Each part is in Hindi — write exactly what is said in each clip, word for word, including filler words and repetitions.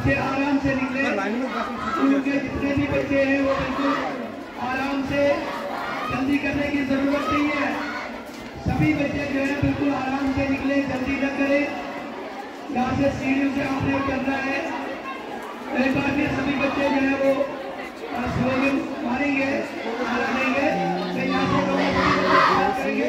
बच्चे आराम से निकले। उनके जितने भी बच्चे हैं वो बिल्कुल आराम से, जल्दी करने की जरूरत नहीं है। सभी बच्चे जो है बिल्कुल आराम से निकले, जल्दी न करें। यहाँ से सीढ़ियों से आपने उतरना है। एक बार फिर सभी बच्चे जो है वो स्लोगन मारेंगे, मारेंगे। तो यहाँ से करेंगे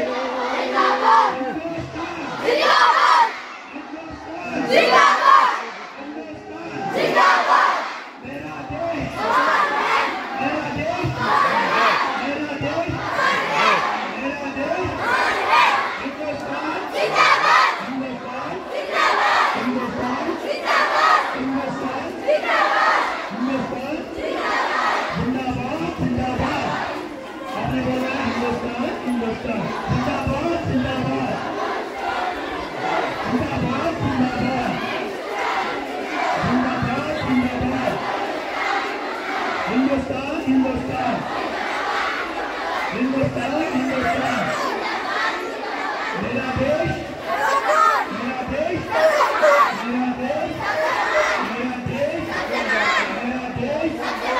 हिंदुस्तान, हिंदुस्तान, हिंदुस्तान, हिंदुस्तान, मेरा देश, मेरा देश, मेरा देश, मेरा देश, मेरा देश,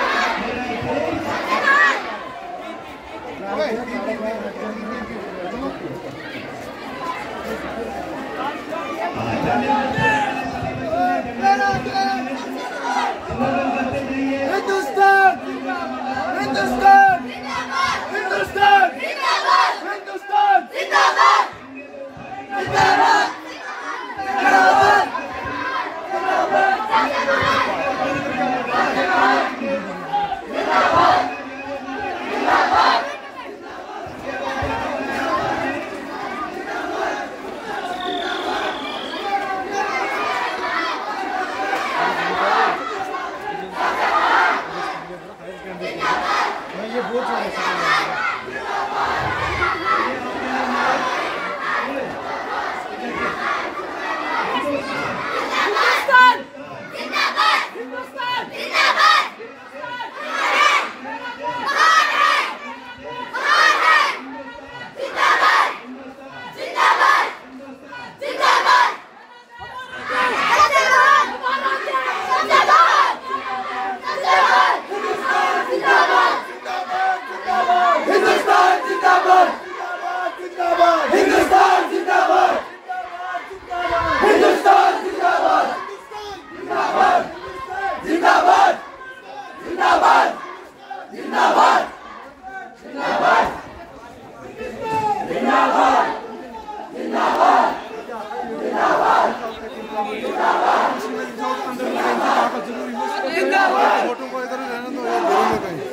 मेरा देश। हिंदुस्तान, हिंदुस्तान, हिंदुस्तान, हिंदुस्तान, जिंदाबाद, जिंदाबाद, जिंदाबाद, जिंदाबाद, जिंदाबाद। ये बहुत फोटो को इधर रहने दो।